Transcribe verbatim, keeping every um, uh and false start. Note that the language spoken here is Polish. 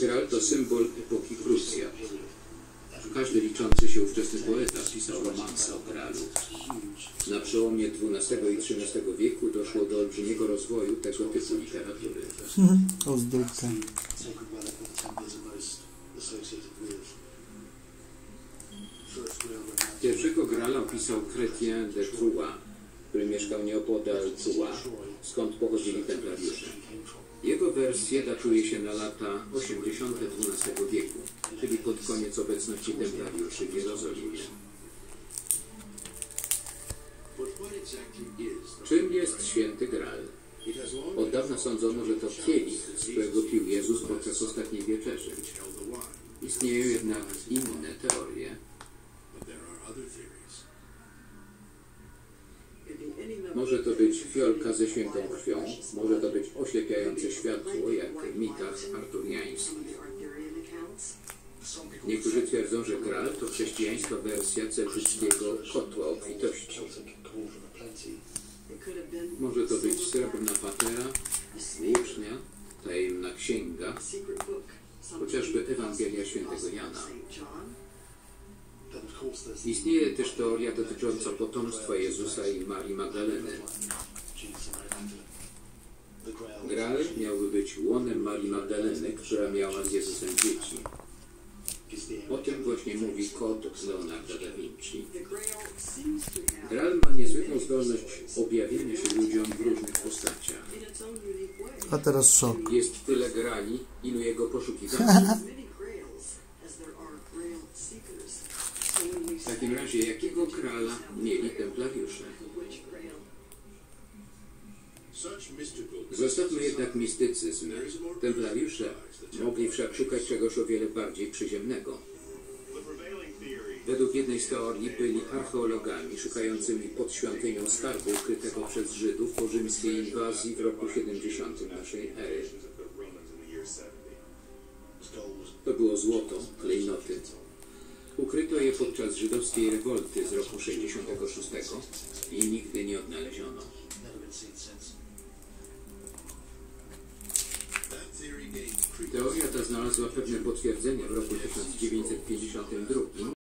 Graal to symbol epoki Krucjat. Każdy liczący się ówczesny poeta pisał romanse o Graalu. Na przełomie dwunastego i trzynastego wieku doszło do olbrzymiego rozwoju tego typu literatury. Ozdóbka. Pierwszego Graala opisał Chrétien de Troyes, który mieszkał nieopodal Troyes, skąd pochodzili templariusze. Jego wersje datuje się na lata osiemdziesiąte dwunastego wieku, czyli pod koniec obecności templariuszy w Jerozolimie. Czym jest święty Graal? Od dawna sądzono, że to kielich, z którego pił Jezus podczas ostatniej wieczerzy. Istnieją jednak inne teorie. Może to być fiolka ze świętą krwią, może to być oślepiające światło, jak w mitach arturiańskich. Niektórzy twierdzą, że Graal to chrześcijańska wersja celtyckiego kotła obfitości. Może to być srebrna patera, włócznia, tajemna księga, chociażby Ewangelia Świętego Jana. Istnieje też teoria dotycząca potomstwa Jezusa i Marii Magdaleny. Graal miałby być łonem Marii Magdaleny, która miała z Jezusem dzieci. O tym właśnie mówi kod Leonarda da Vinci. Graal ma niezwykłą zdolność objawienia się ludziom w różnych postaciach. A teraz szok. Jest tyle Graali, ilu jego poszukiwaczy. W takim razie, jakiego Graala mieli templariusze? Zostawmy jednak mistycyzm. Templariusze mogli wszak szukać czegoś o wiele bardziej przyziemnego. Według jednej z teorii byli archeologami szukającymi pod świątynią skarbu ukrytego przez Żydów po rzymskiej inwazji w roku siedemdziesiątym naszej ery. To było złoto, klejnoty. Ukryto je podczas żydowskiej rewolty z roku sześćdziesiątego szóstego i nigdy nie odnaleziono. Teoria ta znalazła pewne potwierdzenie w roku tysiąc dziewięćset pięćdziesiątym drugim